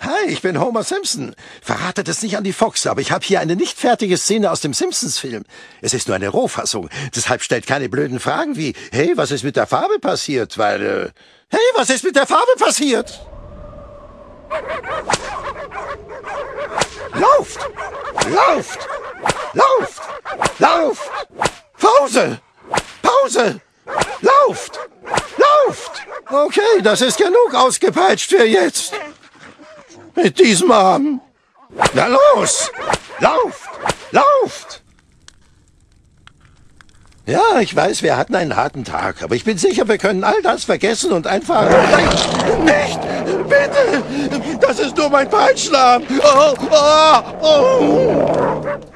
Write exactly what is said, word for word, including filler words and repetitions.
Hi, ich bin Homer Simpson. Verratet es nicht an die Fox, aber ich habe hier eine nicht fertige Szene aus dem Simpsons-Film. Es ist nur eine Rohfassung, deshalb stellt keine blöden Fragen wie, hey, was ist mit der Farbe passiert? Weil, äh, hey, was ist mit der Farbe passiert? Lauft! Lauft! Lauft! Lauft! Pause! Pause! Lauft! Lauft! Okay, das ist genug ausgepeitscht für jetzt. Mit diesem Arm. Na los! Lauft! Lauft! Ja, ich weiß, wir hatten einen harten Tag, aber ich bin sicher, wir können all das vergessen und einfach... Nein, nicht! Bitte! Das ist nur mein Peitschenarm! Oh, oh, oh.